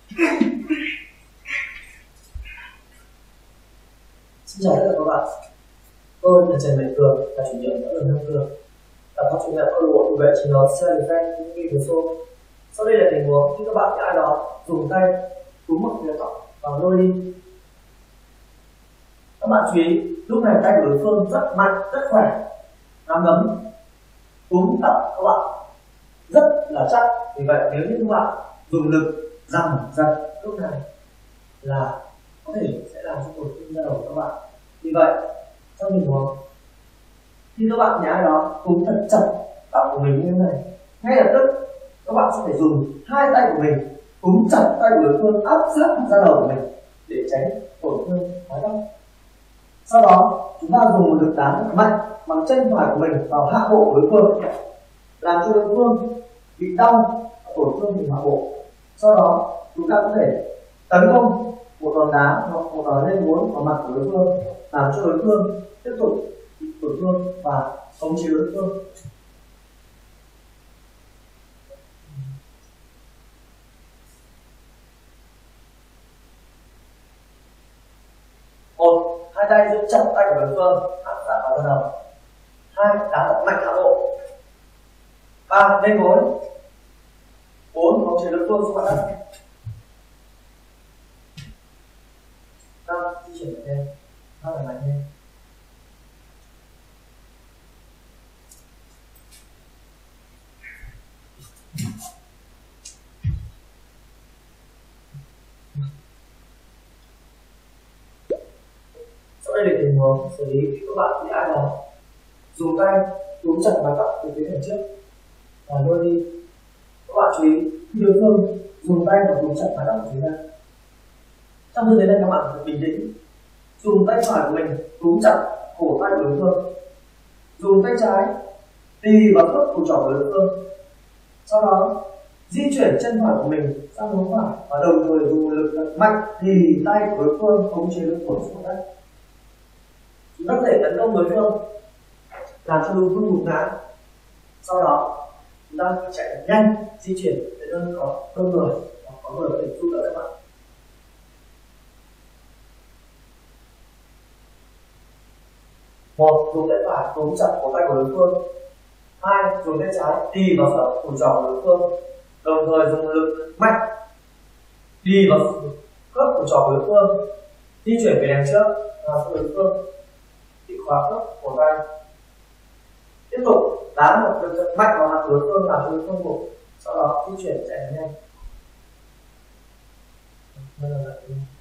Xin chào tất cả các bạn, tôi là Trần Mạnh Cường, là chủ nhiệm giáo Nam Cường. Tập hợp chủ nhiệm câu lạc bộ thủ vệ chiến đấu self defense cũng ghi số. Sau đây là tình huống khi các bạn bị ai đó dùng tay túm một phía tóc và lôi đi. Các bạn chú ý, lúc này tay của đối phương rất mạnh, rất khỏe, nắm đấm túm tóc các bạn rất là chắc. Vì vậy nếu như các bạn dùng lực giằng giật lúc này là có thể sẽ làm cho tổn thương da đầu của các bạn. Vì vậy trong tình huống khi các bạn nhá ai đó túm thật chặt tóc của mình như thế này, ngay lập tức các bạn sẽ phải dùng hai tay của mình túm chặt tay của đối phương, áp sát da đầu của mình để tránh tổn thương mái tóc. Sau đó chúng ta dùng một lực đá mạnh bằng chân phải của mình vào hạ bộ của đối phương, làm cho đối phương bị đau, tổn thương vùng hạ bộ. Sau đó chúng ta có thể tấn công một đòn đá hoặc một đòn lên muốn vào mặt của đối phương, làm cho đối phương tiếp tục bị tổn thương và khống chế đối phương. Một, hai tay giữ chặt tay của đối phương, áp sát vào da đầu. Hai, đá thật mạnh hạ bộ. Ba, lên gối. Bốn, khống chế đối phương xuống mặt đất. Năm, di chuyển mạnh lên, năm là mạnh lên. Sau đây là tình huống xử lý khi các bạn bị ai đó dùng tay túm chặt mái tóc từ phía đằng trước và lôi đi. Các bạn chú ý, khi đối phương dùng tay và túm chặt mái tóc của chúng ta, trong tư thế này các bạn phải bình tĩnh, dùng tay phải của mình túm chặt cổ tay của đối phương, dùng tay trái tì vào khớp cổ trỏ của đối phương, sau đó di chuyển chân phải của mình sang hướng phải và đồng thời dùng lực mạnh thì tay của đối phương khống chế lực của xuống đất. Chúng ta có thể tấn công đối phương, làm cho đối phương gục ngã. Sau đó chúng ta chạy nhanh, di chuyển để nơi có đông người hoặc có người có thể giúp đỡ các bạn. Một, dùng tay phải túm chặt cổ tay của đối phương. Hai, dùng tay trái tì vào khớp cổ trỏ của đối phương, đồng thời dùng lực mạnh đi vào khớp cổ trỏ của đối phương, di chuyển về đằng trước và cho đối phương bị khóa khớp cổ tay. Tiếp tục đá một lực mạnh vào mặt đối phương làm cho đối phương gục, sau đó di chuyển chạy nhanh.